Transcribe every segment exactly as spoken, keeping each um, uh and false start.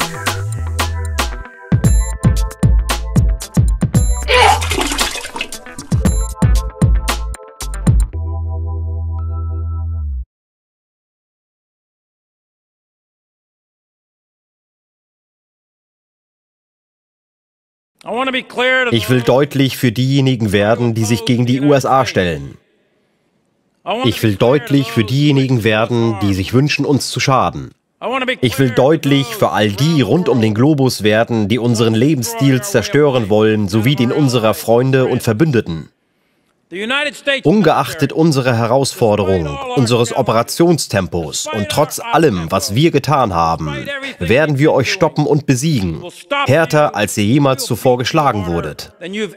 Ich will deutlich für diejenigen werden, die sich gegen die U S A stellen. Ich will deutlich für diejenigen werden, die sich wünschen, uns zu schaden. Ich will deutlich für all die rund um den Globus werden, die unseren Lebensstil zerstören wollen, sowie den unserer Freunde und Verbündeten. Ungeachtet unserer Herausforderungen, unseres Operationstempos und trotz allem, was wir getan haben, werden wir euch stoppen und besiegen, härter als ihr jemals zuvor geschlagen wurdet.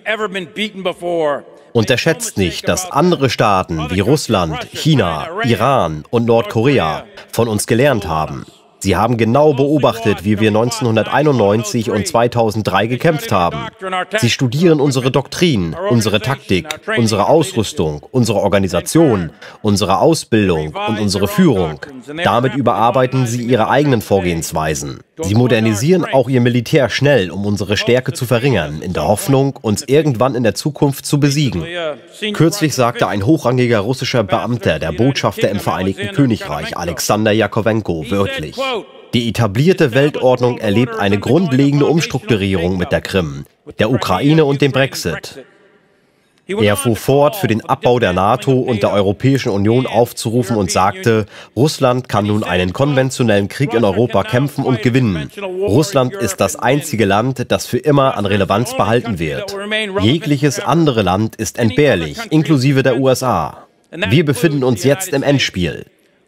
Unterschätzt nicht, dass andere Staaten wie Russland, China, Iran und Nordkorea von uns gelernt haben. Sie haben genau beobachtet, wie wir neunzehnhunderteinundneunzig und zweitausenddrei gekämpft haben. Sie studieren unsere Doktrin, unsere Taktik, unsere Ausrüstung, unsere Organisation, unsere Ausbildung und unsere Führung. Damit überarbeiten sie ihre eigenen Vorgehensweisen. Sie modernisieren auch ihr Militär schnell, um unsere Stärke zu verringern, in der Hoffnung, uns irgendwann in der Zukunft zu besiegen. Kürzlich sagte ein hochrangiger russischer Beamter, der Botschafter im Vereinigten Königreich, Alexander Jakowenko, wörtlich: Die etablierte Weltordnung erlebt eine grundlegende Umstrukturierung mit der Krim, der Ukraine und dem Brexit. Er fuhr fort, für den Abbau der NATO und der Europäischen Union aufzurufen und sagte, Russland kann nun einen konventionellen Krieg in Europa kämpfen und gewinnen. Russland ist das einzige Land, das für immer an Relevanz behalten wird. Jegliches andere Land ist entbehrlich, inklusive der U S A. Wir befinden uns jetzt im Endspiel.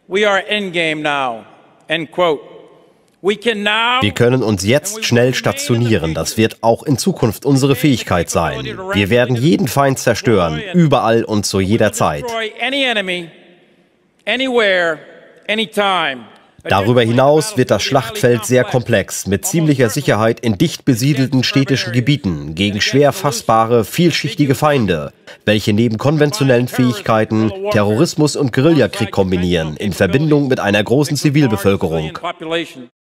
Wir können uns jetzt schnell stationieren. Das wird auch in Zukunft unsere Fähigkeit sein. Wir werden jeden Feind zerstören, überall und zu jeder Zeit. Darüber hinaus wird das Schlachtfeld sehr komplex, mit ziemlicher Sicherheit in dicht besiedelten städtischen Gebieten, gegen schwer fassbare, vielschichtige Feinde, welche neben konventionellen Fähigkeiten Terrorismus und Guerillakrieg kombinieren, in Verbindung mit einer großen Zivilbevölkerung.